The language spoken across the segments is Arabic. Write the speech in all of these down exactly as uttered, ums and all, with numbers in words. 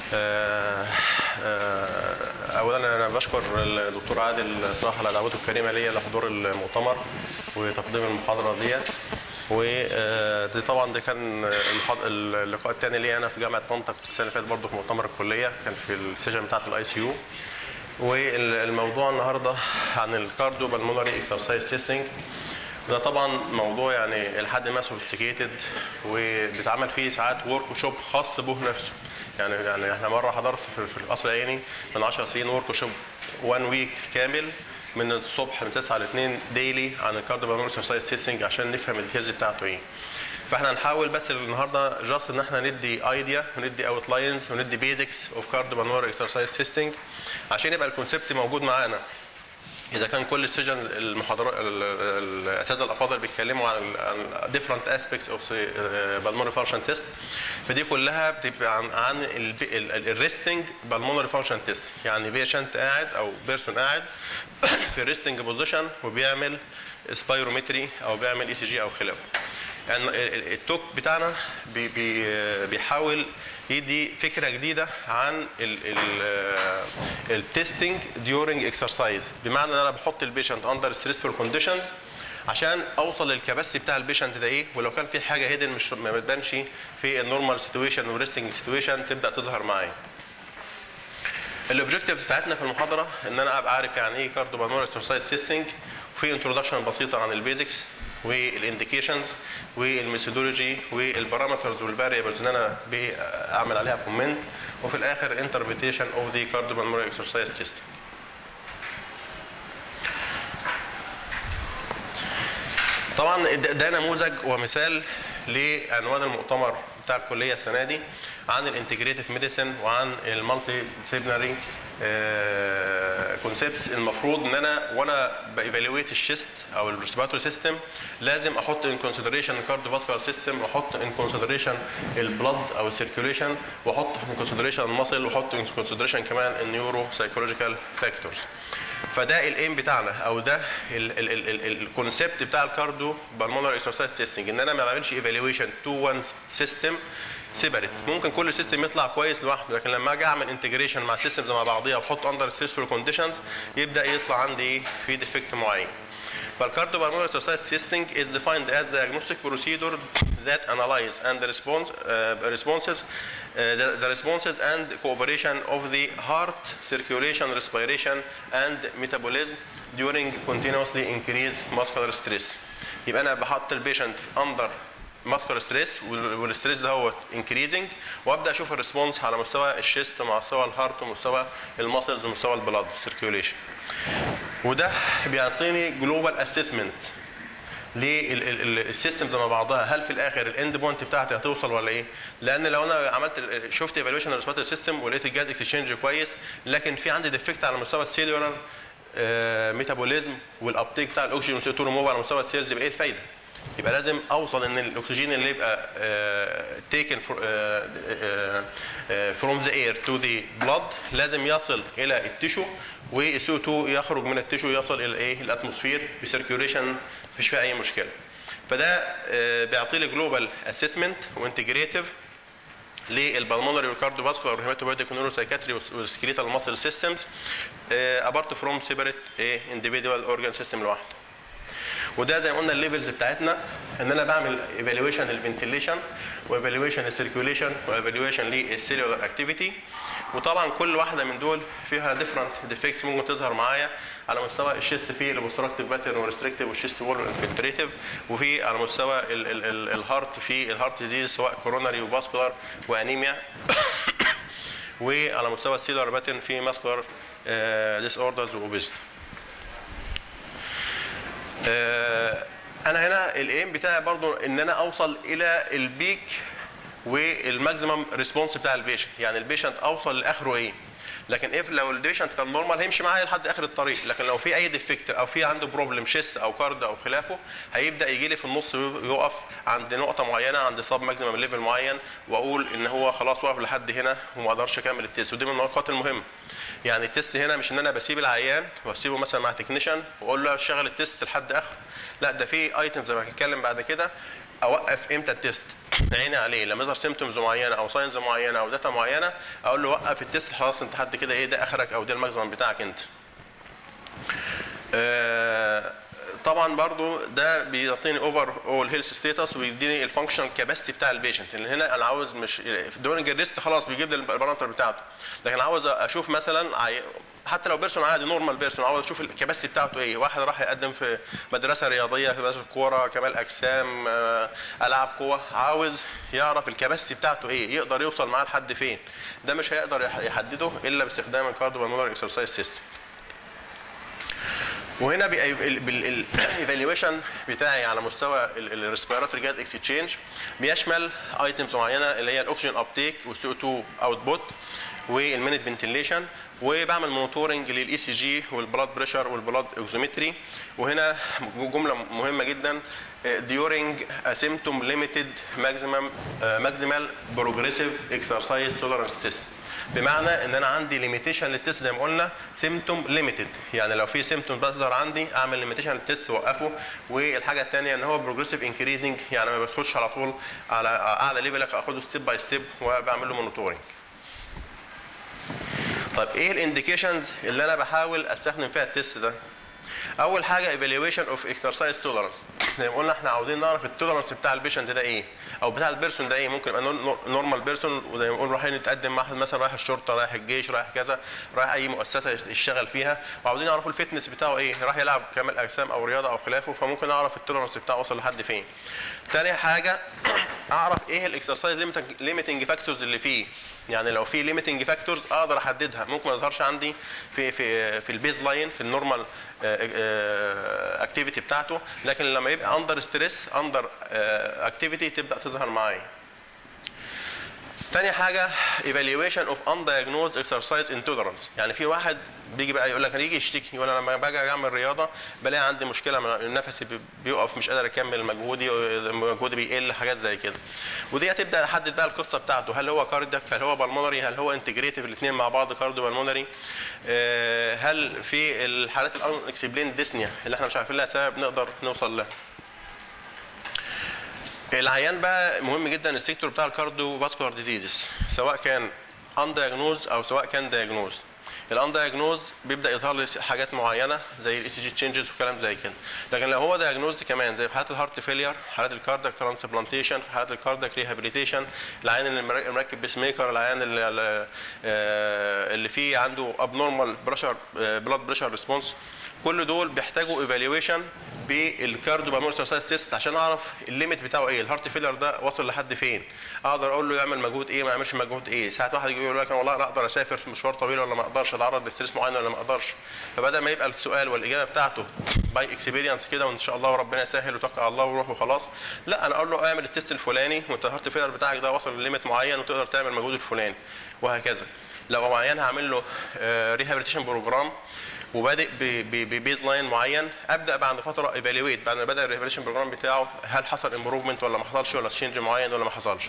اولا انا بشكر الدكتور عادل صلاح على دعوته الكريمه ليا لحضور المؤتمر وتقديم المحاضره ديت. ودي طبعا ده كان اللقاء الثاني ليا انا في جامعه طنطا، كنت السنه اللي فاتت برضه في مؤتمر الكليه، كان في السيشن بتاعه الاي سي يو. والموضوع النهارده عن الكارديوبالمونري اكسرسايز تيستنج. ده طبعا موضوع يعني لحد ما سوفيستيكيتد، وبيتعمل فيه ساعات ورك شوب خاص به نفسه. يعني يعني احنا مره حضرت في القصر العيني من عشر سنين ورك شوب وان ويك كامل من الصبح من تسعة ل اتنين ديلي عن الكارديوبالمونري اكسرسايز تيستنج عشان نفهم الديتيلز بتاعته ايه. فاحنا هنحاول بس النهارده جاست ان احنا ندي ايديا وندي اوت لاينز وندي بيزكس اوف كارديوبالمونري اكسرسايز تيستنج عشان يبقى الكونسبت موجود معانا. اذا كان كل السيشن المحاضرات الاساتذه الافاضل بيتكلموا عن different aspects of pulmonary function test، فدي كلها بتبقى عن عن الريستنج pulmonary function test. يعني بيشنت قاعد او بيرسون قاعد في الريستنج بوزيشن وبيعمل سبايرومتري او بيعمل اي سي جي او خلافه. يعني التوك بتاعنا بي بي بيحاول يدي فكره جديده عن التستنج ديورنج اكسرسايز، بمعنى ان انا بحط البيشنت اندر ستريسفول كونديشنز عشان اوصل للكباسيتي بتاع البيشنت ده ايه، ولو كان في حاجه هيدن مش ما بتبانش في النورمال سيتويشن والريستنج سيتويشن تبدا تظهر معايا. الاوبجكتيفز بتاعتنا في المحاضره ان انا ابقى عارف يعني ايه كارديوبالمونري اكسرسايز تيستنج، وفي انتروداكشن بسيطه عن البيزكس والانديكيشنز والميثودولوجي والبارامترز والفاريبلز اللي انا بعمل عليها كومنت، وفي الاخر انتربريتيشن اوف ذا كارديوبالمونري اكسرسايز تيستنج. طبعا ده نموذج ومثال لعنوان المؤتمر بتاع الكليه السنه دي عن الانتجريتيف ميديسن وعن المالتي ديسيبلينري كونسبتس. المفروض ان انا وانا بايفالويت الشيست او الريسبيراتوري سيستم لازم احط ان كونسيدريشن الكارديوفاسكولار سيستم، واحط ان كونسيدريشن البلد او السيركيوليشن، واحط ان كونسيدريشن المسل، واحط ان كونسيدريشن كمان النيورو سايكولوجيكال فاكتورز. فده الايم بتاعنا او ده الكونسبت بتاع الكارديو بالمونري اكسرسايز تيستنج، ان انا ما بعملش ايفالويشن تو وان سيستم سيبريت. ممكن كل سيستم يطلع كويس لوحده، لكن لما اجي اعمل انتجريشن مع سيستمز مع بعضيها واحط اندر ستريسفول كونديشنز يبدا يطلع عندي في ديفكت معين. فالكارديوبالمونري اكسرسايز تيستنج is defined as the diagnostic procedure that analyze and the response uh, responses uh, the, the responses and cooperation of the heart, circulation, respiration and metabolism during continuously increased muscular stress. يبقى انا بحط البيشنت اندر ماسكولار ستريس، والستريس ده هو انكريزنج، وابدا اشوف الريسبونس على مستوى الشيست ومع مستوى الهارت ومستوى الماسلز ومستوى البلاد سيركيوليشن. وده بيعطيني جلوبال اسسمنت للسيستمز مع بعضها، هل في الاخر الاند بوينت بتاعتي هتوصل ولا ايه؟ لان لو انا عملت شفت ايفالويشن للريسبيراتوري سيستم ولقيت الجاد اكسشينج كويس، لكن في عندي ديفكت على مستوى السيلولار ميتابوليزم والابتيك بتاع الاكسجين والسي او تو ريموف على مستوى السيلز، يبقى ايه الفايده؟ يبقى لازم اوصل ان الاكسجين اللي يبقى تيكن فروم ذا اير تو ذا بلاد لازم يصل الى التيشو، والسي او تو يخرج من التيشو يصل الى ايه؟ الاتموسفير بسيركيوليشن، مفيش فيها اي مشكله. فده بيعطي لي جلوبال اسسمنت وانتجريتيف للبلمونري والكارديوفاسكولار والهيماتوبايتيك ونيوروسايكاتري والسكريتال ماسل سيستمز ابارت فروم سيبريت انديفيدوال اورجان سيستم لوحده. وده زي ما قلنا الليفلز بتاعتنا، ان انا بعمل ايفالويشن للفنتيليشن وايفالويشن للسيركيوليشن وايفالويشن للسيلولار اكتيفيتي. وطبعا كل واحده من دول فيها ديفرنت ديفكتس ممكن تظهر معايا على مستوى الشيست في الاوبستراكتيف باترن وريستريكتيف والشيست وول والانفلتريتيف، وفي على مستوى ال ال ال الهارت في الهارت ديزيز سواء كوروناري وفاسكولار وانيميا وعلى مستوى السيلولار باترن في ماسكولار ديس اوردرز واوبيستي. انا هنا الايم بتاعي برضو ان انا اوصل الى البيك والماكسيمم ريسبونس بتاع البيشنت، يعني البيشنت اوصل لاخره ايه. لكن اف لو البيشنت كان نورمال هيمشي معايا لحد اخر الطريق، لكن لو في اي ديفكت او في عنده بروبلم شيست او كارد او خلافه هيبدا يجي لي في النص يقف عند نقطه معينه، عند سب ماكسيمم ليفل معين، واقول ان هو خلاص وقف لحد هنا وما اقدرش اكمل التيست. ودي من النقاط المهمه. يعني التيست هنا مش ان انا بسيب العيان واسيبه مثلا مع تكنيشن واقول له اشتغل التيست لحد اخره، لا ده في ايتمز زي ما هنتكلم بعد كده اوقف امتى التيست؟ عيني عليه لما يظهر سيمتومز معينه او ساينز معينه او داتا معينه اقول له وقف التيست خلاص انت حد كده ايه ده اخرك او ده الماكسيمم بتاعك انت. آه طبعا برضو ده بيعطيني اوفر اول هيلث ستاتس ويديني الفانكشنال كاباسيتي بتاع البيشنت، اللي هنا انا عاوز مش دورنج الريست خلاص بيجيب لي البارامتر بتاعته، لكن عاوز اشوف مثلا حتى لو بيرسون عادي نورمال بيرسون عاوز اشوف الكاباسيتي بتاعته ايه. واحد راح يقدم في مدرسه رياضيه في مدرسه كوره كمال اجسام العاب قوه، عاوز يعرف الكاباسيتي بتاعته ايه، يقدر يوصل معاه لحد فين. ده مش هيقدر يحدده الا باستخدام الكارديوبالمونري اكسرسايز سيستم. وهنا بالايفالويشن بتاعي على مستوى الريسبيراتوري جاز اكسشينج بيشمل ايتمز معينه اللي هي الاكسجين ابتيك والسي او اتنين اوتبوت والمينت فنتيليشن، وبعمل مونيتورنج للاي سي جي والبلاد بريشر والبلاد اوكسيمتري. وهنا جمله مهمه جدا during a symptom limited maximum uh, maximal progressive exercise tolerance test، بمعنى ان انا عندي ليميتيشن للتست زي ما قلنا سيمتوم ليميتد، يعني لو في سيمتوم بتظهر عندي اعمل ليميتيشن للتست واوقفه. والحاجه الثانيه ان هو بروجريسيف انكريزنج، يعني ما بدخلش على طول على اعلى ليفل، اخده ستيب باي ستيب وبعمل له مونيتورنج. طيب ايه الانديكيشنز اللي انا بحاول استخدم فيها التست ده؟ اول حاجه ايفالويشن اوف اكسرسايز تولرنس، زي ما قلنا احنا عاوزين نعرف التولرنس بتاع البيشنت ده ايه او بتاع البيرسون ده ايه. ممكن يبقى نورمال بيرسون وزي ما بنقول رايحين نتقدم مع واحد مثلا رايح الشرطه رايح الجيش رايح كذا رايح اي مؤسسه يشتغل فيها، وعاوزين نعرفوا الفتنس بتاعه ايه، راح يلعب كمال اجسام او رياضه او خلافه، فممكن اعرف التولرنس بتاعه وصل لحد فين. تاني حاجه اعرف ايه الاكسرسايز ليميتنج فاكتورز اللي فيه، يعني لو في ليميتنج فاكتورز اقدر احددها. ممكن ما يظهرش عندي في في في البيز لاين في النورمال اكتيفيتي بتاعته، لكن لما يبقى اندر ستريس اندر اكتيفيتي تبدا تظهر معايا. تاني حاجه evaluation of undiagnosed exercise intolerance، يعني في واحد بيجي بقى يقول لك يجي يشتكي يقول انا لما باجي اعمل رياضه بلاقي عندي مشكله من نفسي بيقف مش قادر اكمل مجهودي مجهودي بيقل حاجات زي كده. ودي هتبدا احدد بقى القصه بتاعته، هل هو كاردياك هل هو بالمونري هل هو انتجريتيف الاثنين مع بعض كارديو بالمونري، هل في الحالات الان اكسبلين ديسنيا اللي احنا مش عارفين لها سبب نقدر نوصل لها. العيان بقى مهم جدا السيكتور بتاع الكارديو فاسكولار ديزيزز سواء كان ان دايجنوز او سواء كان دايجنوز. الان دايجنوز بيبدا يظهر لي حاجات معينه زي الاي سي جي تشينجز وكلام زي كده، لكن لو هو دايجنوز كمان زي في حالات الهارت فيلير، حالات الكاردياك ترانسبلانتيشن، في حالات الكاردياك ريهابيليتيشن، العيان اللي مركب بيس ميكر، العيان اللي اللي فيه عنده ابنورمال بريشر بلاد بريشر ريسبونس، كل دول بيحتاجوا ايفالويشن بالكارديو بالمونري اكسرسايز تيست عشان اعرف الليميت بتاعه ايه، الهارت فيلر ده واصل لحد فين، اقدر اقول له يعمل مجهود ايه ما يعملش مجهود ايه. ساعات واحد يجي يقول لك والله انا اقدر اسافر في مشوار طويل ولا ما اقدرش، اتعرض لستريس معين ولا ما اقدرش. فبدل ما يبقى السؤال والاجابه بتاعته باي اكسبيرينس كده وان شاء الله وربنا يسهل وتوكل على الله وروح وخلاص، لا انا اقول له اعمل التيست الفلاني وانت الهارت فيلر بتاعك ده واصل لليميت معين وتقدر تعمل مجهود الفلاني وهكذا. لو معين هعمل له ريهابيليتيشن بروجرام وبادئ ببيز لاين معين، ابدا بعد فتره ايفالويت بعد ما بدا الريفريشن بروجرام بتاعه هل حصل امبروفمنت ولا ما حصلش، ولا تشينج معين ولا ما حصلش.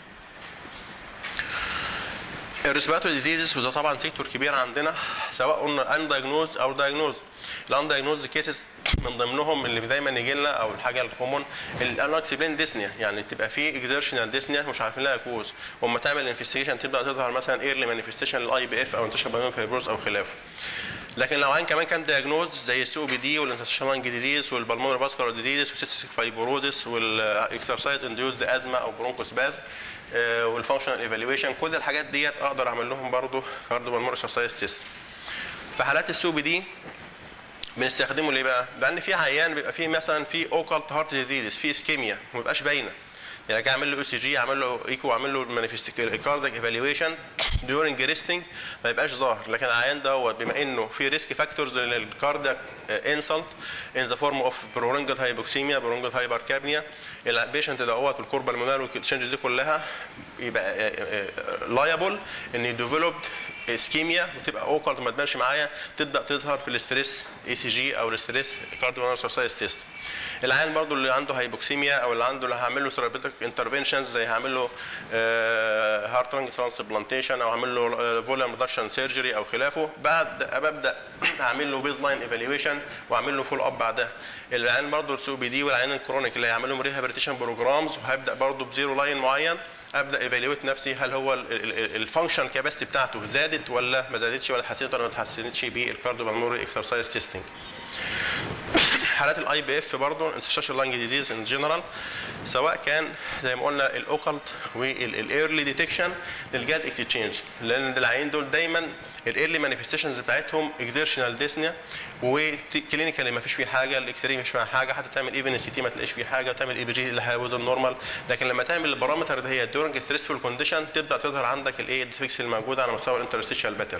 الريسبيراتوري ديزيزز وده طبعا سيكتور كبير عندنا سواء قلنا ان دايجنوز او دايجنوز. الان دايجنوز كيسز من ضمنهم اللي دايما يجي لنا او الحاجه الكومون الان اكسبلين ديسنيا، يعني تبقى في اكزيرشنال ديسنيا مش عارفين لها كوز، واما تعمل انفستيجيشن تبدا تظهر مثلا ايرلي مانيفستيشن للاي بي اف او انتشار بالمونري فايبروز او خلافه. لكن لو عين كمان كان دايجنوز زي السي او بي دي والانترستيشنال لانج ديزيز والبالمونري فاسكولار ديزيز والسيستيك فايبروزس والاكسرسايز انديوز ازما او برونكوسباز والفانكشنال ايفالويشن، كل الحاجات ديت اقدر اعمل لهم برضه كارديو بالمونري اكسرسايز سيستم. في حالات السي او بي دي بنستخدمه ليه بقى؟ لان في عيان بيبقى فيه مثلا في اوكالت هارت ديزيز في اسكيميا وما بيبقاش باينه، يعني اجي اعمل له اي سي جي اعمل له ايكو اعمل له مانيفستيكال كاردياك ايفالويشن ديورنج ريستنج ما يبقاش ظاهر، لكن العيان دوت بما انه في ريسك فاكتورز للكاردياك انسلت ان ذا فورم اوف برونجال هايبوكسيميا برونجال هايبركابنيا، البيشنت دوت والكوربال مونال والتشنجز دي كلها يبقى لايبل ان يديفلوبد اسكيميا وتبقى اوكلد ما تبانش معايا، تبدا تظهر في الاستريس اي سي جي او الاستريس كارديوفالمونري اكسرسايز تيست. العيان برضو اللي عنده هايبوكسيميا او اللي عنده اللي هعمل له ثيرابيوتيك انترفنشنز زي هعمل له هارت لانج ترانسبلانتيشن او هعمل له فوليوم ريدكشن سيرجري او خلافه، بعد ببدا اعمل له بيز لاين ايفالويشن واعمل له فول اب بعدها. العيان برضو السي بي دي والعيان الكرونيك اللي هيعمل لهم ريهابيليتيشن بروجرامز وهبدا برضو بزيرو لاين معين، ابدا ايفالويت نفسي هل هو الفانكشن كاباسيتي بتاعته زادت ولا ما زادتش ولا اتحسنت ولا ما اتحسنتش بالكارديوفالمونري اكسرسايز تيستنج. حالات الاي بي اف برضه انترستيشال لانج ديزيز ان جنرال، سواء كان زي ما قلنا الاوكلت والايرلي ديتكشن للجاز اكستشينج، لان العيين دول دايما الايرلي مانيفستيشنز بتاعتهم اكزيرشنال ديسنيا وكلينيكالي ما فيش فيه حاجه، الاكس راي مش فيها حاجه، حتى تعمل ايفن سي تي ما تلاقيش فيه حاجه، تعمل اي بي جي اللي هو النورمال، لكن لما تعمل البارامتر ده هي دورنج ستريسفول كونديشن تبدا تظهر عندك الايه الديفكتس الموجوده على مستوى الانترستيشال باترن.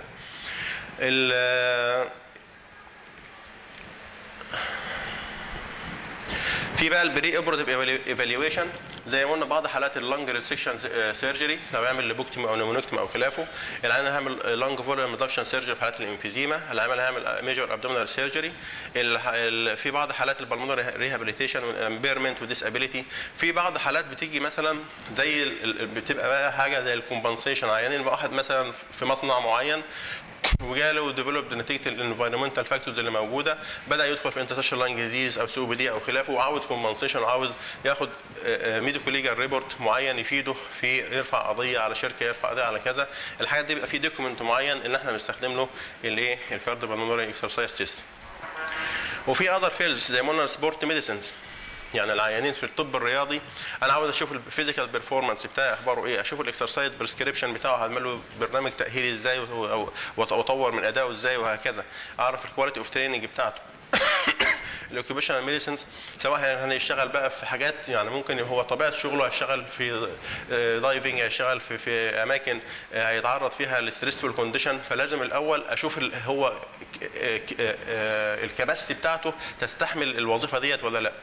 في بقى البري اوبراتيف ايفالويشن زي ما قلنا بعض حالات اللنج ريسكشن سيرجري لو يعمل ليبوكتومي او نيمونكتومي او خلافه، العيان هيعمل لنج فوليوم ريدكشن سيرجري في حالات الانفيزيما، العيان هيعمل ميجور ابدومينال سيرجري، في بعض حالات البلمونري ريهابيليتيشن وامبيرمنت وديسابيليتي، في بعض حالات بتيجي مثلا زي بتبقى بقى حاجه زي الكومبنسيشن، عيانين واحد مثلا في مصنع معين وجاله ديفلوبد نتيجه الانفايرمنتال فاكتورز اللي موجوده، بدا يدخل في انترستيشال لانج ديزيز او سي او بي دي او خلافه وعاوز كومبنسيشن وعاوز ياخد ميديكو ليجال ريبورت معين يفيده في يرفع قضيه على شركه، يرفع قضيه على كذا، الحاجات دي بيبقى في دوكيمنت معين ان احنا بنستخدم له الايه الكارديوفالمونري اكسرسايز تيست. وفي اذر فيلدز زي ما قلنا السبورت ميديسنز، يعني العيانين في الطب الرياضي انا عاوز اشوف الفيزيكال بيرفورمانس بتاعي اخباره ايه، اشوف الاكسرسايز بريسكريبشن بتاعه هعمل له برنامج تاهيلي ازاي واطور من ادائه ازاي وهكذا، اعرف الكواليتي اوف تريننج بتاعته. الاوكيبيشنال ميديسنز سواء هنشتغل بقى في حاجات يعني ممكن هو طبيعه شغله هيشتغل في دايفنج، هيشتغل في في اماكن هيتعرض فيها لستريسفول كونديشن، فلازم الاول اشوف هو الكباسيتي بتاعته تستحمل الوظيفه ديت ولا لا.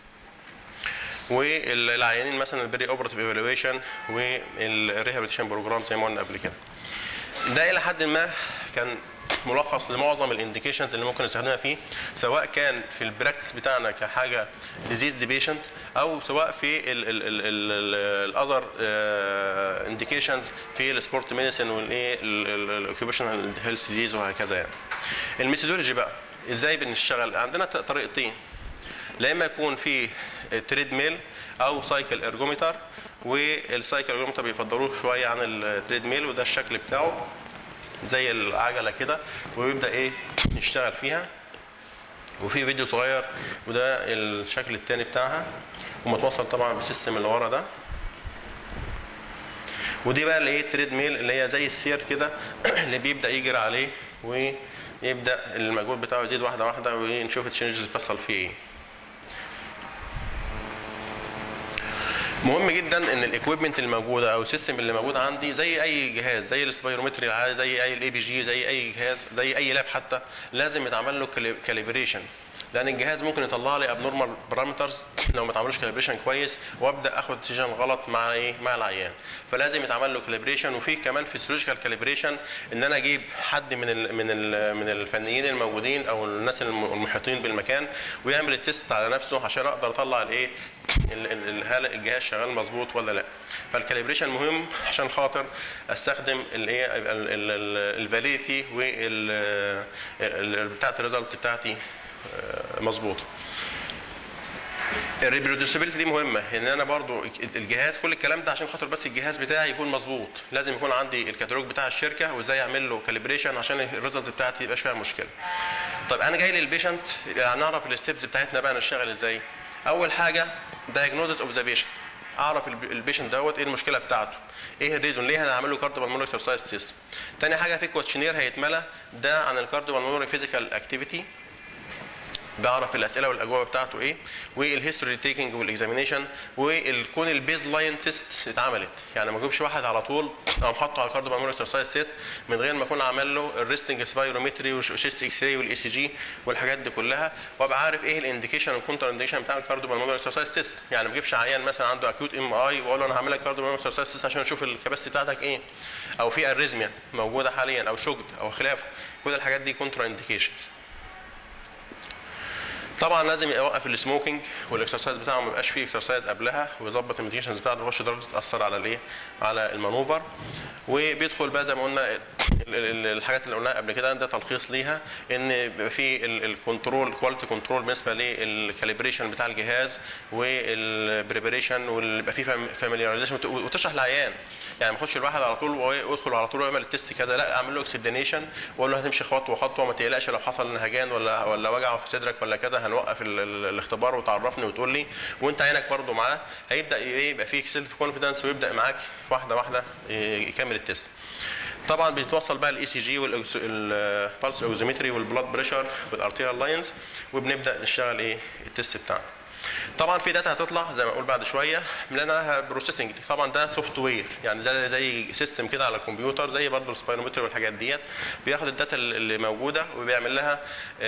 والعيانين مثلا البري اوبراتيف ايفالويشن والريهابيليتيشن بروجرام زي ما قلنا قبل كده. ده الى حد ما كان ملخص لمعظم الانديكيشنز اللي ممكن نستخدمها فيه، سواء كان في البراكتس بتاعنا كحاجه ديزيز بيشنت او سواء في الاذر انديكيشنز في السبورت ميديسن والايه الاوكيبيشنال هيلث ديزيز وهكذا. يعني الميثودولوجي بقى ازاي بنشتغل، عندنا طريقتين، لا اما يكون في تريد ميل او سايكل ارجومتر، والسايكل ارجومتر بيفضلوه شويه عن التريد ميل، وده الشكل بتاعه زي العجله كده ويبدا ايه يشتغل فيها، وفي فيديو صغير وده الشكل الثاني بتاعها ومتوصل طبعا بالسيستم اللي ورا ده. ودي بقى اللي هي التريد ميل اللي هي زي السير كده اللي بيبدا يجري عليه ويبدا المجهود بتاعه يزيد واحده واحده ونشوف التشينجز اللي بتحصل فيه ايه. مهم جدا ان الاكويبمنت الموجوده او السيستم اللي موجود عندي زي اي جهاز، زي السبيرومتري العادي، زي اي الاي بي جي، زي اي جهاز، زي اي لاب حتى، لازم يتعمل له كاليبريشن، لان الجهاز ممكن يطلع لي ابنورمال بارامترز لو ما تعملوش كاليبريشن كويس وابدا اخد ديسيجن غلط مع ايه مع العيان، فلازم يتعمل له كاليبريشن. وفي كمان فيسيولوجيكال كاليبريشن ان انا اجيب حد من ال من ال من الفنيين الموجودين او الناس المحيطين بالمكان ويعمل التيست على نفسه عشان اقدر اطلع الايه هل الجهاز شغال مظبوط ولا لا. فالكاليبريشن مهم عشان خاطر استخدم الايه الفاليديتي وال بتاعت الريزلت بتاعتي مظبوطه. الريبروديوسيبيليتي دي مهمه، ان انا برضو الجهاز كل الكلام ده عشان خاطر بس الجهاز بتاعي يكون مظبوط، لازم يكون عندي الكتالوج بتاع الشركه وازاي اعمل له كاليبريشن عشان الريزلت بتاعتي ما يبقاش فيها مشكله. طيب انا جاي للبيشنت، هنعرف الستبس بتاعتنا بقى نشتغل ازاي. اول حاجه diagnosis of the patient، اعرف البيشنت دوت ايه المشكله بتاعته، ايه الريزون ليه انا هعمل له كارديوبالمونري اكسرسايز تيست. تاني حاجه في كوتشنير هيتملى ده عن الكارديوبالمونري فيزيكال اكتيفيتي، بعرف الاسئله والاجوبه بتاعته ايه، والهيستوري تيكنج والاكزامينيشن، ويكون البيز لاين تيست اتعملت. يعني ما اجيبش واحد على طول او حاطه على الكارديوبالمونري اكسرسايز تيست من غير ما اكون عامل له الريستنج سبايرومتري والشيست اكس راي والاي سي جي والحاجات دي كلها، وابقى عارف ايه الانديكيشن والكونتر انديكيشن بتاع الكارديوبالمونري اكسرسايز تيست. يعني ما اجيبش عيان مثلا عنده اكيوت ام اي واقول له انا هعمل لك كارديوبالمونري اكسرسايز تيست عشان اشوف الكباسيتي بتاعتك ايه، او في اريزميا موجوده حاليا او شجد او خلافه. كل الحاجات دي كونتر انديكيشنز. طبعا لازم يوقف السموكينج والاكسرسايز بتاعه، ما يبقاش فيه اكسرسايز قبلها، ويظبط الميديكيشنز بتاعته، ما يخش درجه تاثر على الايه، على المانوفر. وبيدخل بقى زي ما قلنا الحاجات اللي قلناها قبل كده، ده تلخيص ليها، ان بيبقى في الكنترول كواليتي كنترول بالنسبه للكاليبريشن بتاع الجهاز والبريبريشن، ويبقى في فاميلياريزيشن، وتشرح للعيان. يعني ما ياخدش الواحد على طول ويدخل على طول ويعمل التست كده، لا اعمل له اكسبلينيشن واقول له هتمشي خطوه خطوه، ما تقلقش لو حصل نهجان ولا ولا وجع في صدرك ولا كده هنوقف ال ال الاختبار وتعرفني وتقول لي، وانت عينك برده معاه، هيبدا يبقى فيه سيلف كونفيدنس ويبدا معاك واحده واحده يكمل التست. طبعا بيتوصل بقى الاي سي جي والبالس اوكسيمتري والبلاد بريشر والارتيريال لاينز، وبنبدا نشتغل ايه التست بتاعنا. طبعا في داتا هتطلع زي ما اقول بعد شويه لها بروسيسنج. طبعا ده سوفت وير، يعني زي زي سيستم كده على الكمبيوتر، زي برضه السبايرومتر والحاجات ديت، بياخد الداتا اللي موجوده وبيعمل لها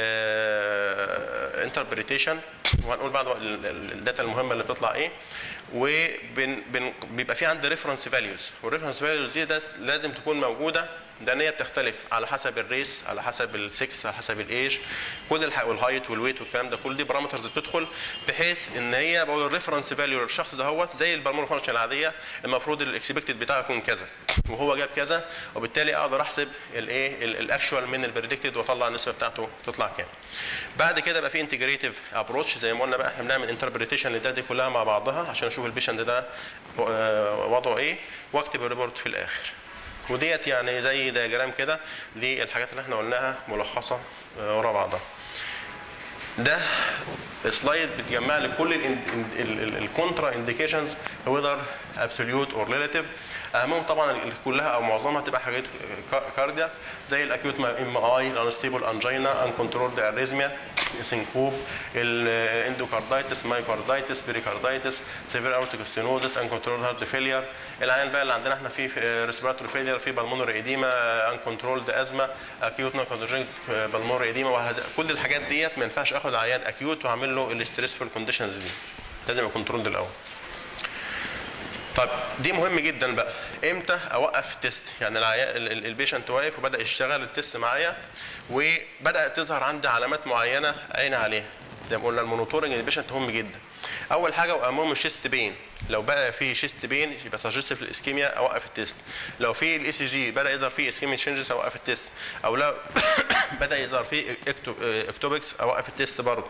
انتربريتيشن، وهنقول بعد الداتا المهمه اللي بتطلع ايه. وبيبقى في عندي ريفرنس فاليوز، والريفرنس فاليوز دي ده لازم تكون موجوده، لان هي بتختلف على حسب الريس، على حسب السكس، على حسب الايج، كل الحق والهايت والويت والكلام ده، كل دي بارامترز بتدخل بحيث ان هي بقول الريفرنس فاليو للشخص دهوت زي البالمونري فانكشن العاديه، المفروض الاكسبكتد بتاعه يكون كذا، وهو جاب كذا، وبالتالي اقدر احسب الايه الاكشوال من البريدكتد واطلع النسبه بتاعته تطلع كام. بعد كده بقى في انتجريتيف ابروتش، زي ما قلنا بقى احنا بنعمل انتربريتيشن للداتا دي كلها مع بعضها عشان اشوف البيشنت ده وضعه ايه، واكتب الريبورت في الاخر. وديت يعني زي دياجرام كده للحاجات اللي احنا قلناها ملخصه ورا بعضها. ده سلايد بتجمع لي كل الكونترا انديكيشنز وذر ابسوليوت اور ريلاتيف. اهمهم طبعا كلها او معظمها تبقى حاجات كارديا، زي الاكيوت ام اي، الانستيبل انجينا، ان كنترولد اريزميا، سينكوب، الاندوكاردايتس، مايوكاردايتس، بيريكاردايتس، سيفير اورتيك ستينوزس، ان كنترولد هارت فيلير. العيان بقى اللي عندنا احنا في ريسبيراتوري فيلير، في بالمونري ايديما، ان كنترولد ازمه، اكيوت نوكارديوجينيك بالمونري ايديما، وهذا كل الحاجات ديت ما ينفعش اخد عيان اكيوت واعمل له الاستريسفول كونديشنز دي، لازم يكون كنترولد الاول. طيب دي مهم جدا بقى، امتى اوقف التست؟ يعني البيشنت واقف وبدا يشتغل التست معايا، وبدات تظهر عندي علامات معينه عين عليها، زي ما قلنا المونيتورنج البيشنت مهم جدا. اول حاجه واهمهم الشيست بين، لو بقى في شيست بين يبقى سجستيف الاسكيميا اوقف التست. لو في الاي سي جي بدا يظهر فيه اسكيميا تشينجز اوقف التست، او لو بدا يظهر فيه اكتوبكس اوقف التست برضه.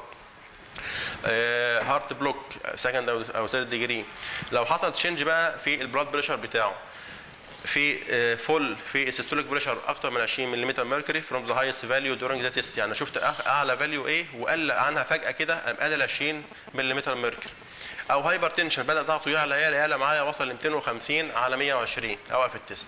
هارت بلوك سكند او ثيرد ديجري. لو حصل تشينج بقى في البلاد بريشر بتاعه، في فول في السيستوليك بريشر اكتر من عشرين ملم ميركوري فروم ذا هايست فاليو دورنج ذا تيست، يعني شفت اعلى فاليو ايه وقل عنها فجاه كده قام قلل عشرين ملم ميركوري. او هايبر تنشن بدا ضغطه يعلى يعلى يعلى معايا وصل ل مئتين وخمسين على مئة وعشرين اوقف التست.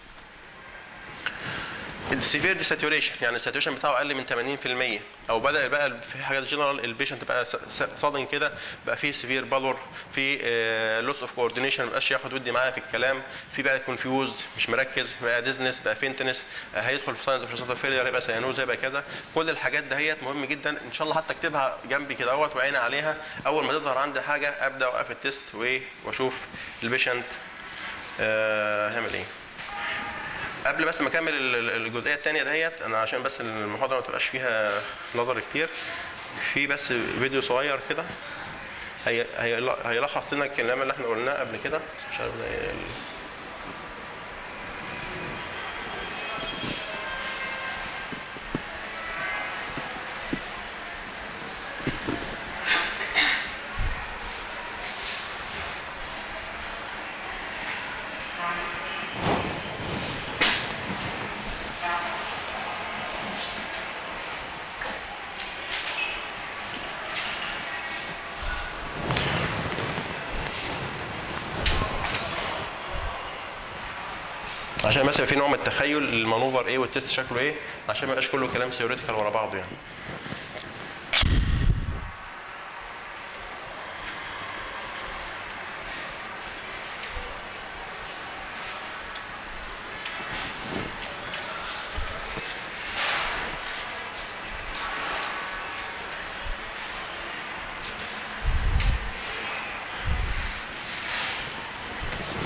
السيفير دي ساتوريشن، يعني الساتوريشن بتاعه اقل من ثمانين بالمئة، او بدا بقى في حاجات جنرال البيشنت بقى صادن كده، بقى في سيفير بالور، في لوس اوف كوردينيشن، ما بقاش ياخد ودي معايا في الكلام، في بقى كونفيوزد مش مركز، بقى ديزنس، بقى فينتنس، هيدخل في ساينز اوف ريسبتور فيلير، يبقى سيانوز، يبقى كذا. كل الحاجات دهيت مهم جدا، ان شاء الله حتى اكتبها جنبي كده اهوت وعيني عليها، اول ما تظهر عندي حاجه ابدا اوقف التست واشوف البيشنت هيعمل ايه. قبل بس ما اكمل الجزئيه الثانيه دهيت، انا عشان بس المحاضره ما تبقاش فيها نظر كتير، في بس فيديو صغير كده هي هيلخص لنا الكلام اللي احنا قلناه قبل كده. مش عارف ده عشان مثلا في نوع من التخيل المانوفر ايه والتست شكله ايه، عشان ما يبقاش كله كلام ثيوريتيكال ورا بعضه يعني.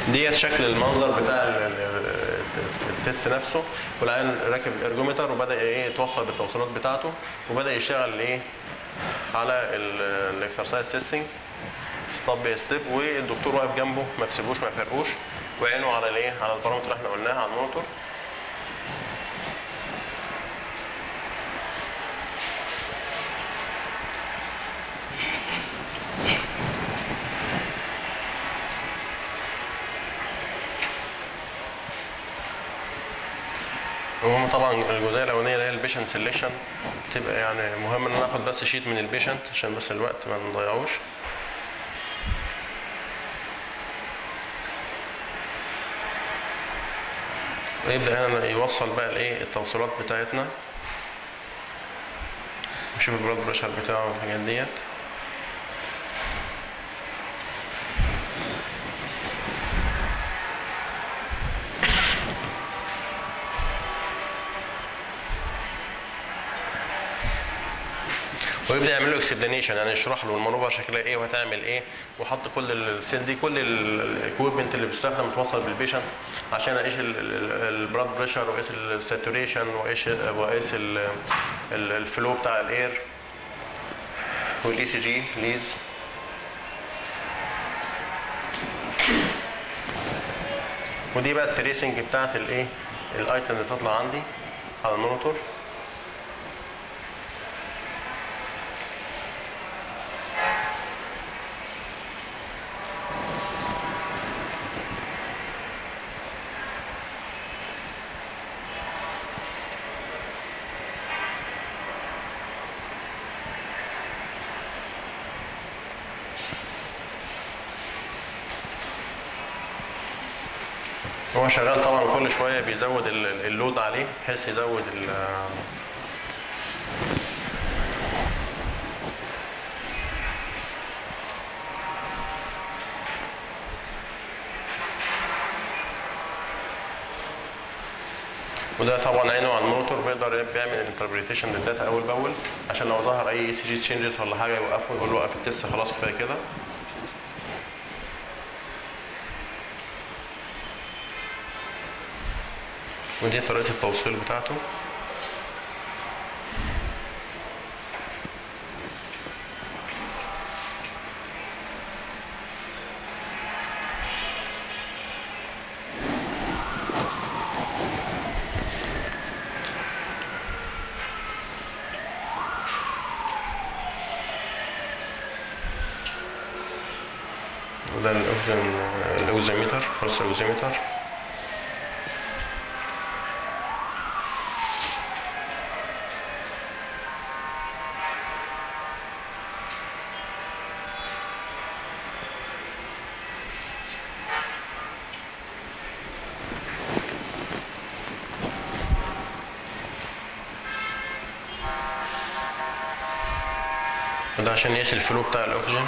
ديت شكل المنظر بتاع التست نفسه، والعيان راكب الارجومتر وبدا ايه يتوصل بالتوصيلات بتاعته وبدا يشتغل ايه على الاكسرسايز تيستنج ستيب باي ستيب، والدكتور واقف جنبه ما بيسيبوش ما يفرقوش، وعينه على الايه على البارامتر اللي احنا قلناها على المونيتور. المهم طبعا الجزئيه الاولانيه اللي هي البيشنت سيلكشن بتبقى يعني مهم ان انا اخد بس شيت من البيشنت عشان بس الوقت ما نضيعوش. ويبدا هنا يوصل بقى الايه التوصيلات بتاعتنا، نشوف البلاد بريشر بتاعه والحاجات ديت. ويبدا يعمل له اكسبلانيشن، يعني يشرح له المانوفر شكلها ايه وهتعمل ايه، وحط كل السيل دي كل الاكويبمنت اللي بيستخدم متوصل بالبيشنت عشان اقيس البلاد بريشر واقيس الساتوريشن واقيس واقيس الفلو بتاع الاير والاي سي جي ليز. ودي بقى التريسنج بتاعت الايه الايتم اللي بتطلع عندي على المونيتور. هو شغال طبعا كل شويه بيزود اللود عليه بحيث يزود ال وده طبعا عينه على المونيتور بيقدر بيعمل انتربريتيشن للداتا اول باول عشان لو ظهر اي سي جي تشينجز ولا حاجه يوقفه يقول له وقف التست خلاص كفايه كده. ودي طريقه التوصيل بتاعته. وده الاوزن الاوزيمتر بلس الاوزيمتر. وده عشان يقيس الفلو بتاع الاكسجين.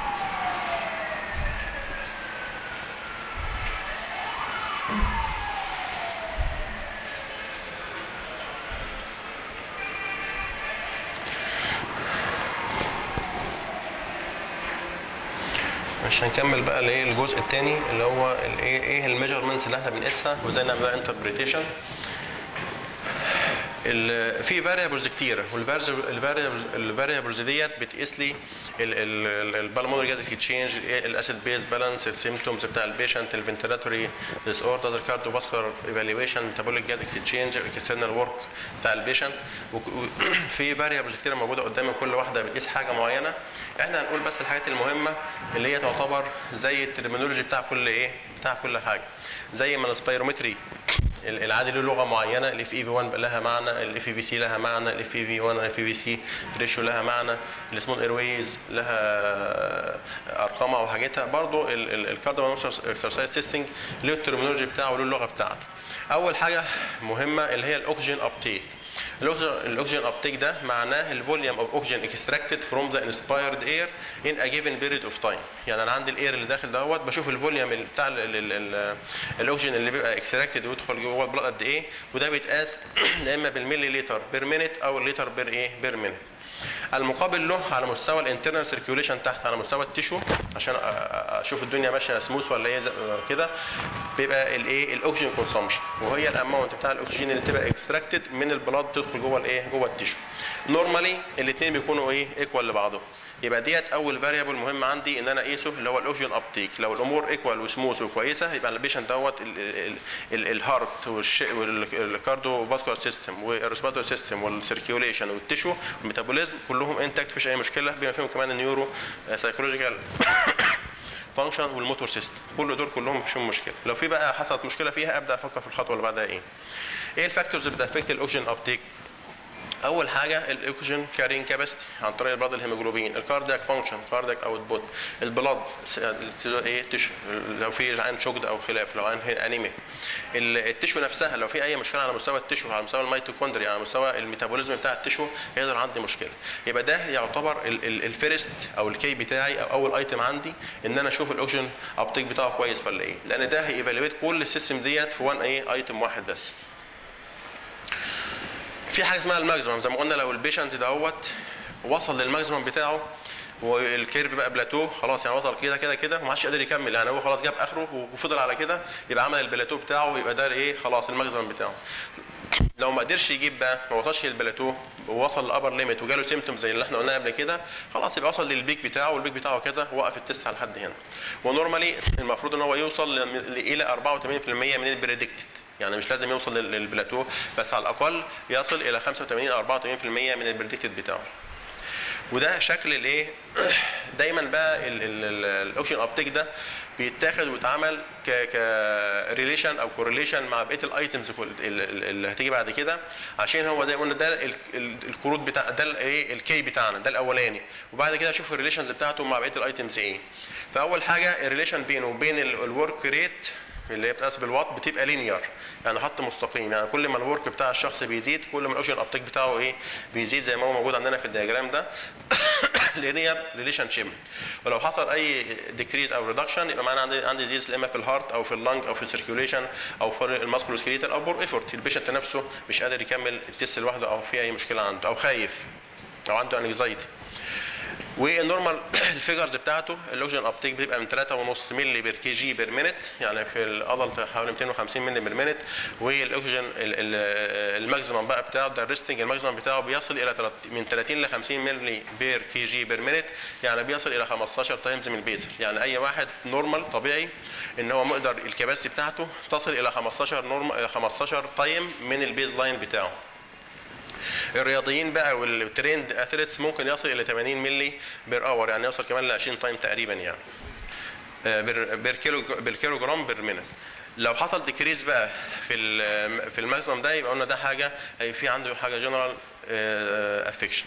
عشان نكمل بقى الايه الجزء الثاني اللي هو الايه ايه الميجرمنتس اللي احنا بنقيسها وازاي نعملها انتربريتيشن. في فاريبلز كتير، والفاريبلز ديت بتقيس لي البالمونري جاز اكسشينج، الاسيد بيز بالانس، السيمبتومز بتاع البيشنت، الفنتيلاتوري ديس اوردر، الكارديو فاسكولار ايفالويشن، ميتابوليك جاز اكسشينج، الاكسترنال ورك بتاع البيشنت. في فاريبلز كتير موجوده قدامي كل واحده بتقيس حاجه معينه. احنا هنقول بس الحاجات المهمه اللي هي تعتبر زي الترمينولوجي بتاع كل ايه بتاع كل حاجه، زي ما السبيرومتري العادي له لغه معينه، الاف اي في واحد لها معنى، الاف اي في سي لها معنى، الاف اي في واحد الاف اي في سي ريشيو لها معنى، السمول ايرويز لها ارقامها وحاجتها. برضو الكارديو اكسرسايز تيستنج له الترمينولوجي بتاعه وله اللغه بتاعته. اول حاجه مهمه اللي هي الاكسجين ابتيك. الاكسجين ابتيك ده معناه الفوليوم اوف اوكسجين اكستراكتد فروم ذا انسبايرد اير ان ا جيفن بيريد اوف تايم. يعني انا عندي الاير اللي داخل دوت بشوف الفوليوم بتاع الاكسجين اللي بيبقى اكستراكتد ويدخل جوه البلاد قد ايه، وده بيتقاس يا اما بالملي لتر بير مينيت او الليتر بير ايه بير مينيت. المقابل له على مستوى الانترنال سيركيوليشن تحت على مستوى التيشو عشان اشوف الدنيا ماشيه سموث ولا ايه كده، بيبقى الايه الاكسجين كونسامشن، وهي الاماونت بتاع الاكسجين اللي تبقى اكستراكتد من البلاد تدخل جوه الايه جوه التيشو. نورمالي الاثنين بيكونوا ايه ايكوال لبعضهم. يبقى ديت اول فاريبل مهم عندي ان انا اقيسه اللي هو الاكسجين ابتيك. لو الامور ايكوال وسموث وكويسه يبقى البيشنت دوت الهارت والكارديو فاسكولار سيستم والريسبيراتوري سيستم والسيركيوليشن والتيشو والميتابوليزم كلهم انتاكت، مفيش اي مشكله، بما فيهم كمان النيورو سايكولوجيكال فانكشن والموتور سيستم، كل دول كلهم مفيش مشكله. لو في بقى حصلت مشكله فيها ابدا افكر في الخطوه اللي بعدها ايه. ايه الفاكتورز اللي بتافكت الاكسجين ابتيك؟ اول حاجه الاكسجين كارين كاباسيتي عن طريق البلاد الهيموجلوبين، الكاردياك فانكشن، كاردياك اوت بوت، البلاد ايه تشو لو في عين شوكد او خلاف، لو عين انيميك، التشو نفسها لو في اي مشكله على مستوى التشو، على مستوى الميتوكوندريا، على مستوى الميتابوليزم بتاع التشو يقدر عندي مشكله. يبقى ده يعتبر الفيرست او الكي بتاعي او اول ايتم عندي ان انا اشوف الاكسجين ابتيك بتاعه كويس ولا ايه، لان ده هيفالويت كل السيستم ديت في وان ايه ايتم واحد بس. في حاجه اسمها الماكسيمم زي ما قلنا، لو البيشنت دوت وصل للماكسيمم بتاعه والكيرف بقى بلاتو خلاص، يعني وصل كده كده كده وما عادش قادر يكمل، يعني هو خلاص جاب اخره وفضل على كده، يبقى عمل البلاتو بتاعه، يبقى ده ايه خلاص الماكسيمم بتاعه. لو ما قدرش يجيب بقى ما وصلش للبلاتو ووصل للابر ليميت وجاله سيمتوم زي اللي احنا قلناها قبل كده، خلاص يبقى وصل للبيك بتاعه والبيك بتاعه كذا ووقف التست على حد هنا. ونورمالي المفروض ان هو يوصل الى أربعة وثمانين بالمئة من البريدكتد، يعني مش لازم يوصل للبلاتو بس على الاقل يصل الى خمسة وثمانين الى أربعة وثمانين بالمئة من البريدكتد بتاعه. وده شكل الايه دايما بقى الاكسجين ابتيك ده بيتاخد ويتعمل ك ك ريليشن او كورليشن مع بقيه الايتمز اللي هتيجي بعد كده، عشان هو ده قلنا ده الكروت بتاع ده الايه الكي بتاعنا ده الاولاني، وبعد كده اشوف الريليشنز بتاعته مع بقيه الايتمز ايه. فاول حاجه الريليشن بينه وبين الورك ريت اللي هي بتقاس بالوات بتبقى لينير، يعني خط مستقيم، يعني كل ما الورك بتاع الشخص بيزيد كل ما الاكسجين ابتيك بتاعه ايه بيزيد زي ما هو موجود عندنا في الدياجرام ده لينير ريليشن شيب. ولو حصل اي ديكريز او ريدكشن يبقى معانا عندي عندي ديزيز اما في الهارت او في اللنج او في السيركيوليشن او في الماسكولوسكيليتال او بور ايفورت، البيشنت نفسه مش قادر يكمل التست لوحده او في اي مشكله عنده او خايف او عنده انكزايتي. والنورمال الفيجرز بتاعته الاكسجين ابتيك بيبقى من ثلاثة ونص مللي بير كي جي بير مينت، يعني في الادلت حوالي مئتين وخمسين مللي بير مينت، والاكسجين الماكسيمم بقى بتاعه ده الريستنج الماكسيمم بتاعه بيصل الى من ثلاثين ل خمسين مللي بير كي جي بير مينت، يعني بيصل الى خمستاشر تايمز من البيزل. يعني اي واحد نورمال طبيعي ان هو مقدر الكباسيتي بتاعته تصل الى خمستاشر نورمال خمستاشر تايم من البيز لاين بتاعه. الرياضيين بقى والتريند اثليتس ممكن يصل الى ثمانين مللي بير اور، يعني يوصل كمان ل عشرين تايم تقريبا، يعني بير كيلو بالكيلو جرام بير مينت. لو حصل ديكريز بقى في في الماكسيمم ده يبقى قلنا ده حاجه في عنده حاجه جنرال افكشن.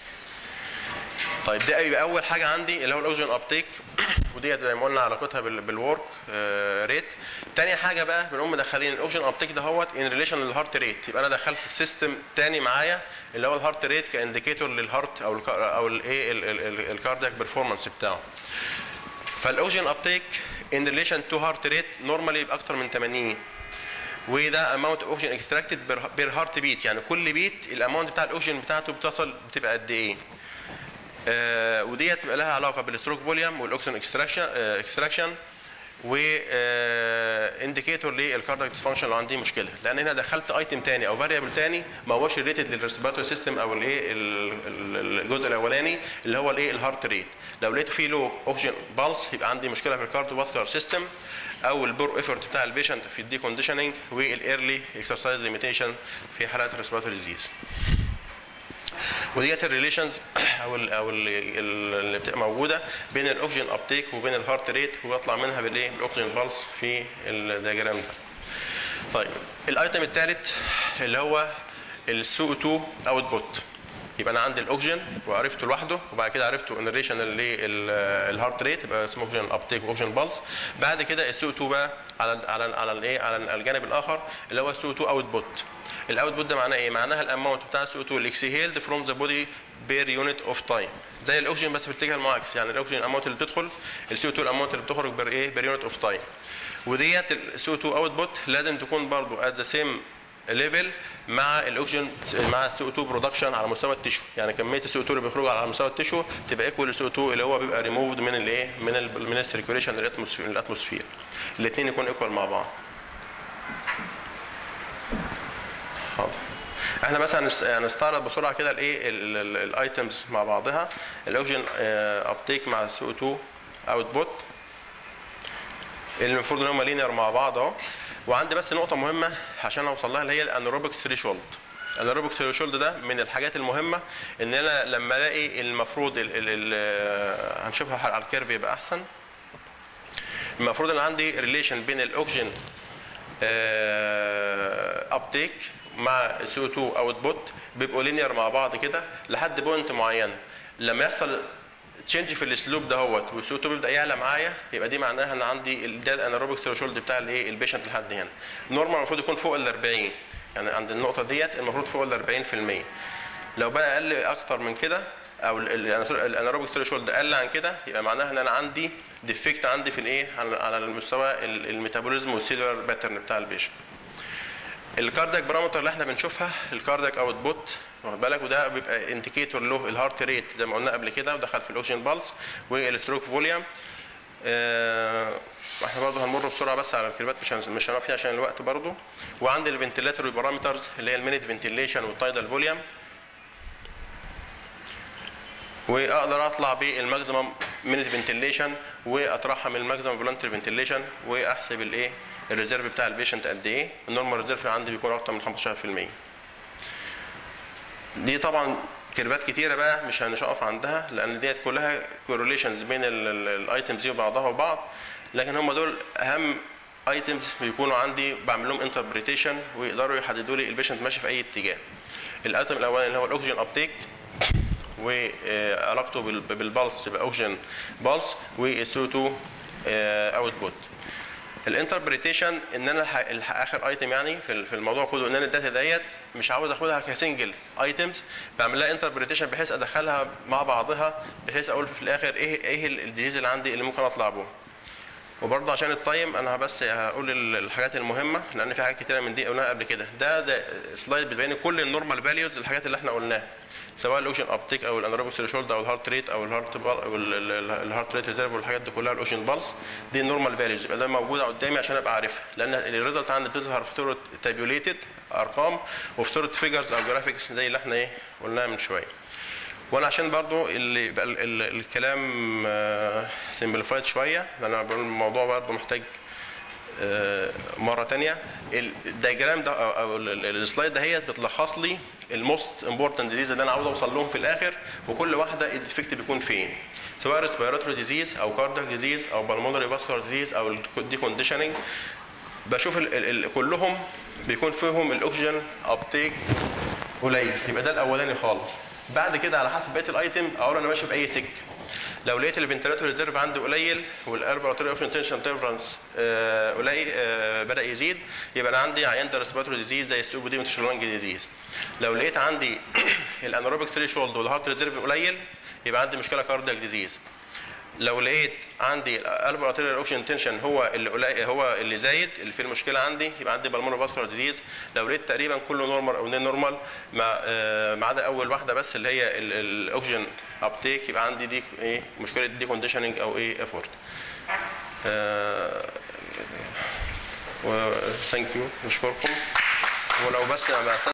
طيب ده يبقى اول حاجه عندي اللي هو الاكسجين ابتيك، ودي زي ما قلنا علاقتها بالورك ريت. تاني حاجه بقى بنقوم مدخلين الاكسجين ابتيك دهوت ان ريليشن للهارت ريت، يبقى انا دخلت سيستم تاني معايا اللي هو الهارت ريت كانديكيتور للهارت او ال او الايه الكاردياك بيرفورمانس بتاعه. فالاكسجين ابتيك ان ريليشن تو هارت ريت نورمالي يبقى اكتر من ثمانين، وده اماونت اوكسجين اكستراكتد بير هارت بيت، يعني كل بيت الاماونت بتاع الاكسجين بتاعته بتصل بتبقى قد ايه. آه وديت بيبقى لها علاقه بالستروك فوليوم والاكسجين اكستراكشن آه اكستراكشن و انديكيتور للكاردياك ديسفانكشن لو عندي مشكله، لان هنا دخلت ايتم ثاني او فاريبل ثاني ما هوش ريليتد للريسبيراتوري سيستم او الايه الجزء الاولاني اللي هو الايه الهارت ريت. لو لقيته فيه لو اوكسجين بالس يبقى عندي مشكله في الكارديو فاسكولار سيستم، او البور ايفورت بتاع البيشنت في الدي كونديشننج والايرلي اكسرسايز ليميتيشن في حالات الريسبيراتوري ديزيز. وديت الريليشنز او ال او ال اللي بتبقى موجوده بين الاكسجين ابتيك وبين الهارت ريت، ويطلع منها بالايه بالاكسجين بالس في الدياجرام ده. طيب الايتم الثالث اللي هو السي او اتنين اوت بوت. يبقى انا عندي الاكسجين وعرفته لوحده، وبعد كده عرفته ان ريليشن للهارت ريت يبقى اسمه اوكسجين ابتيك واوكسجين بالس. بعد كده السي او اتنين بقى على على على الايه على الجانب الاخر اللي هو السي او اتنين اوت بوت. الاوت بوت ده معناه ايه؟ معناها الاماونت بتاع السي او اتنين الاكسهيلد فروم ذا بودي بير يونت اوف تايم، زي الاكسجين بس في الاتجاه المعاكس، يعني الاكسجين الاماونت اللي بتدخل السي او اتنين الاماونت اللي بتخرج بير ايه بير يونت اوف تايم. وديت السي او اتنين اوت بوت لازم تكون برضو ات ذا سيم ليفل مع الاكسجين مع السي او اتنين برودكشن على مستوى التشو، يعني كميه السي او اتنين اللي بيخرج على مستوى التشو تبقى ايكوال للسي او اتنين اللي هو بيبقى ريموفد من الايه من ال من السيركيوليشن الاتموسفير الاتموسفير الاثنين يكونوا ايكوال مع بعض. حاضر. احنا مثلا هنستعرض بسرعه كده الايه الايتمز مع بعضها. الاكسجين ابتيك مع السي او اتنين اوتبوت اللي المفروض ان هم لينير مع بعض اهو. وعندي بس نقطه مهمه عشان اوصل لها اللي هي الانيروبيك ثريشولد. الانيروبيك ثريشولد ده من الحاجات المهمه ان انا لما الاقي المفروض ال ال هنشوفها على الكيرف يبقى احسن. المفروض ان عندي ريليشن بين الاكسجين ابتيك مع السي او اتنين اوتبوت بيبقوا لينير مع بعض كده لحد بوينت معين. لما يحصل تشينج في الاسلوب دهوت والسي او اتنين بيبدا يعلى معايا يبقى دي معناها ان عندي ده الانيروبيك ثريشولد بتاع الايه البيشنت لحد هنا. النورمال المفروض يكون فوق ال أربعين، يعني عند النقطه ديت المفروض فوق ال أربعين في المية. لو بقى اقل اكتر من كده او الانيروبيك ثريشولد اقل عن كده يبقى معناها ان انا عندي ديفكت عندي في الايه على المستوى الميتابوليزم والسيلولار باترن بتاع البيشنت. الكاردياك بارامتر اللي احنا بنشوفها الكاردياك اوتبوت واخد بالك، وده بيبقى انديكيتور له الهارت ريت زي ما قلنا قبل كده ودخل في الاوكسجين بالس والستروك فوليوم. اه احنا برضه هنمر بسرعه بس على الكلمات مش مش هنقف فيها عشان الوقت برضه. وعندي الفنتيلاتوري بارامترز اللي هي المينيت فنتيليشن والتايدال فوليوم. واقدر اطلع بالماكسيمم مينيت فنتيليشن واطرحها من الماكسيمم فولنتري فنتيليشن واحسب الايه الريزيرف بتاع البيشنت قد ايه. النورمال ريزيرف عندي بيكون اكتر من خمستاشر في المية. دي طبعا كيرفات كتيره بقى مش هنقف عندها لان ديت كلها كورليشنز بين الايتمز دي وبعضها وبعض، لكن هم دول اهم ايتمز بيكونوا عندي بعمل لهم انتربريتيشن ويقدروا يحددوا لي البيشنت ماشي في اي اتجاه. الايتم الاولاني اللي هو الاكسجين ابتيك وعلاقته بالبلس يبقى اوكسجين بالس والسي او اتنين اوتبوت. الانتربريتيشن ان انا اخر ايتم يعني في الموضوع كله ان انا الداتا ديت مش عاوز اخدها كسنجل ايتمز، بعمل لها انتربريتيشن بحيث ادخلها مع بعضها بحيث اقول في الاخر ايه ايه الديزيز اللي عندي اللي ممكن اطلع بيه. وبرضه عشان التايم انا بس هقول الحاجات المهمه لان في حاجات كتيره من دي قلناها قبل كده. ده ده سلايد بتبين كل النورمال فاليوز الحاجات اللي احنا قلناها سواء الاوكسجين ابتيك او الانيروبيك ثريشولد او الهارت ريت او الهارت او الهارت ريت ريزيرف والحاجات دي كلها الاوكسجين بالس. دي النورمال فاليوز يبقى ده موجوده قدامي عشان ابقى عارفها لان الريزلت عندي بتظهر في صوره تابيوليتد ارقام وفي صوره فيجرز او جرافيكس زي اللي احنا ايه قلناها من شويه. وانا عشان برضو اللي يبقى الكلام سمبليفايد شويه لان انا بقول الموضوع برضو محتاج مره ثانيه. الدايجرام ده او السلايد دهيت بتلخص لي الموست امبورتنت ديزيز اللي انا عاوز اوصل لهم في الاخر وكل واحده الديفكت بيكون فين سواء ريسبيراتوري ديزيز او كاردياك ديزيز او بالمونري فاسكولار ديزيز او الدي كونديشننج. بشوف ال ال كلهم بيكون فيهم الاكسجين ابتيك قليل يبقى ده الاولاني خالص. بعد كده على حسب بقيه الايتم اقول انا ماشي باي سكه. لو لقيت الفنتيلاتور ريزيرف عندي قليل والالفولاتوري اوكسجين تنشن تيرفرنس قليل آه بدا يزيد يبقى انا عندي عيان ده ريسبيراتوري ديزيز زي السي او بي دي وتشلونج ديزيز. لو لقيت عندي الانيروبيك ثريشولد والهارت ريزيرف قليل يبقى عندي مشكله كاردياك ديزيز. لو لقيت عندي الالفولاتوري اوكسجين تنشن هو اللي قليل هو اللي زايد اللي فيه المشكله عندي يبقى عندي بالمونري فاسكولار ديزيز. لو لقيت تقريبا كله نورمال او نين نورمال ما آه ما عدا اول واحده بس اللي هي الاوكسجين ابتيك يبقى عندي دي ايه مشكله دي كونديشننج او ايه افورت. ثانك يو نشكركم. ولو بس